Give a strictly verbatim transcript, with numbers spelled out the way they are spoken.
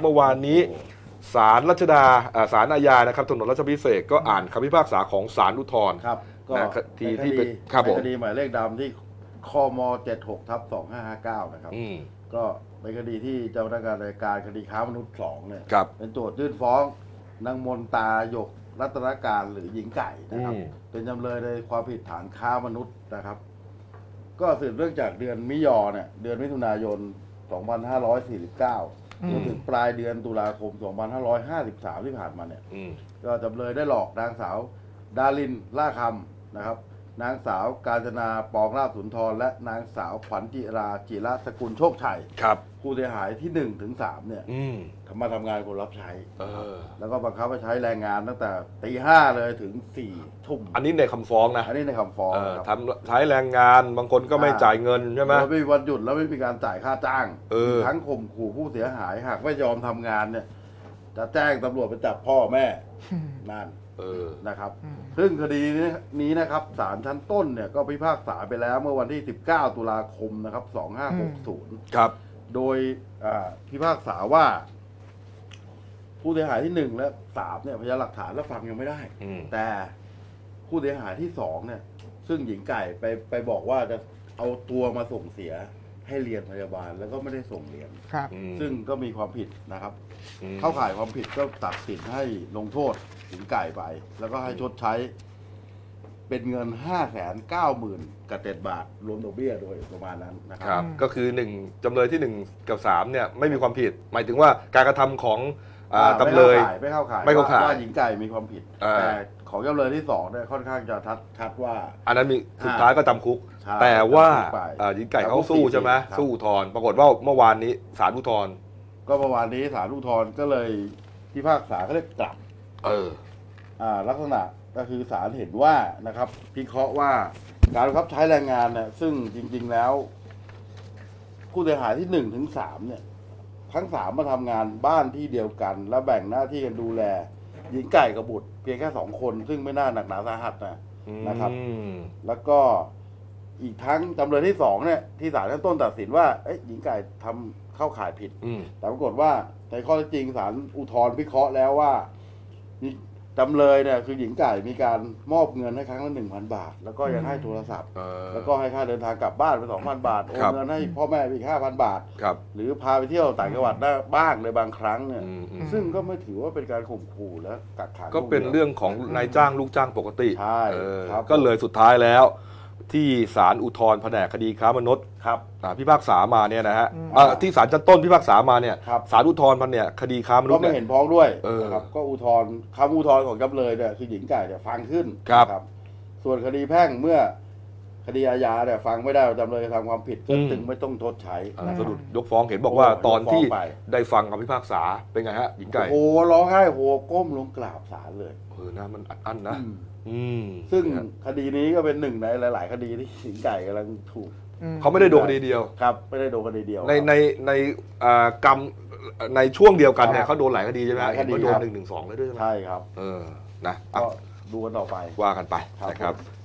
เมื่อวานนี้ศาลรัชดาศาลอาญานะครับถนนรัชพิเศษก็อ่านคำพิพากษาของศาลอุทธรณ์ครับก็ที่ที่เป็นคดีหมายเลขดำที่คมเจ็ดหกทับสองห้าห้าเก้านะครับก็เป็นคดีที่เจ้าพนักงานอัยการคดีค้ามนุษย์สองเนี่ยเป็นโจทยื่นฟ้องนางมนตาหยกรัตนการหรือหญิงไก่นะครับเป็นจำเลยในความผิดฐานค้ามนุษย์นะครับก็สืบเรื่องจากเดือนมิยอเนี่ยเดือนมิถุนายนสองพันห้าร้อยสี่สิบเก้าจนถึงปลายเดือนตุลาคมสองพันห้าร้อยห้าสิบสามที่ผ่านมาเนี่ยก็จำเลยได้หลอกนางสาวดารินล่าคำนะครับนางสาวกาญจนาปองราบสุนทรและนางสาวขวัญจิราจิระสกุลโชคชัยครับผู้เสียหายที่หนึ่งถึงสามเนี่ยทำมาทำงานคนรับใช้แล้วก็บังคับให้ใช้แรงงานตั้งแต่ตีห้าเลยถึงสี่ทุ่มอันนี้ในคำฟ้องนะอันนี้ในคำฟ้องทำใช้แรงงานบางคนก็ไม่จ่ายเงินใช่ไหมไม่มีวันหยุดแล้วไม่มีการจ่ายค่าจ้างทั้งข่มขู่ผู้เสียหายหากไม่ยอมทำงานเนี่ยจะแจ้งตำรวจไปจับพ่อแม่นั่นนะครับซึ่งคดีนี้นะครับศาลชั้นต้นเนี่ยก็พิพากษาไปแล้วเมื่อวันที่สิบเก้าตุลาคมนะครับสองห้าหกศูนย์ครับโดยพิพากษาว่าผู้เสียหายที่หนึ่งและสามเนี่ยพยานหลักฐานและฟังยังไม่ได้แต่ผู้เสียหายที่สองเนี่ยซึ่งหญิงไก่ไปไปบอกว่าจะเอาตัวมาส่งเสียให้เรียนพยาบาลแล้วก็ไม่ได้ส่งเรียนซึ่งก็มีความผิดนะครับเข้าข่ายความผิดก็ตัดสินให้ลงโทษหญิงไก่ไปแล้วก็ให้ชดใช้เป็นเงินห้าแสนเก้าหมื่นกับเจ็ดบาทรวมดอกเบี้ยโดยประมาณนั้นนะครับก็คือหนึ่งจำเลยที่หนึ่งกับสามเนี่ยไม่มีความผิดหมายถึงว่าการกระทำของจำเลยไม่เข้าข่ายไม่เข้าข่ายว่าหญิงไก่มีความผิดแต่ของจำเลยที่สองเนี่ยค่อนข้างจะชัดชัดว่าอันนั้นมีสุดท้ายก็จำคุกแต่ว่าหญิงไก่เขาสู้ใช่ไหมสู้อุทธรณ์ปรากฏว่าเมื่อวานนี้ศาลอุทธรณ์ก็เมื่อวานนี้ศาลอุทธรณ์ก็เลยพิพากษาก็เลยกลับเอออ่าลักษณะก็คือศาลเห็นว่านะครับพิเคราะห์ว่าการบังคับใช้แรงงานเนี่ยซึ่งจริงๆแล้วผู้เสียหายที่หนึ่งถึงสามเนี่ยทั้งสามมาทำงานบ้านที่เดียวกันแล้วแบ่งหน้าที่กันดูแลหญิงไก่กับบุตรเพียงแค่สองคนซึ่งไม่น่าหนักหนาสาหัสนะนะครับแล้วก็อีกทั้งจำเลยที่สองเนี่ยที่ศาลชั้นต้นตัดสินว่าหญิงไก่ทำเข้าข่ายผิดแต่ปรากฏว่าในข้อเท็จจริงศาลอุทธรณ์พิเคราะห์แล้วว่าจำเลยเนี่ยคือหญิงไก่มีการมอบเงินให้ครั้งละหนึ่งพันบาทแล้วก็ยังให้โทรศัพท์แล้วก็ให้ค่าเดินทางกลับบ้านไปสองพันบาทโอนเงินให้พ่อแม่อีกห้าพันบาทหรือพาไปเที่ยวต่างจังหวัดได้บ้างในบางครั้งเนี่ยซึ่งก็ไม่ถือว่าเป็นการข่มขู่และกักขังก็เป็นเรื่องของนายจ้างลูกจ้างปกติใช่ก็เลยสุดท้ายแล้วที่ศาลอุทธรณ์แผนกคดีค้ามนุษย์ครับพิพากษามาเนี่ยนะฮะที่ศาลชั้นต้นพิพากษามาเนี่ยศาลอุทธรณ์แผนกคดีค้ามนุษย์ก็ไม่เห็นพ้องด้วยครับก็อุทธรณ์คำอุทธรณ์ของจำเลยเนี่ยคือหญิงไก่เนี่ยฟังขึ้นครับส่วนคดีแพ่งเมื่อคดีอาญาเนี่ยฟังไม่ได้จำเลยทำความผิดก็จึงไม่ต้องทดใช้สรุปยกฟ้องเห็นบอกว่าตอนที่ได้ฟังคำพิพากษาเป็นไงฮะหญิงไก่โอ้ร้องไห้โหก้มลงกราบศาลเลยเออนะมันอัดอั้นนะซึ่งคดีนี้ก็เป็นหนึ่งในหลายๆคดีที่หญิงไก่กำลังถูกเขาไม่ได้โดนคดีเดียวครับไม่ได้โดนคดีเดียวในในในกรรมในช่วงเดียวกันเนี่ยเขาโดนหลายคดีใช่ไหมเขาโดนหนึ่งหนึ่งสองเลยด้วยใช่ไหมใช่ครับเออนะก็ดูกันต่อไปว่ากันไปนะครับ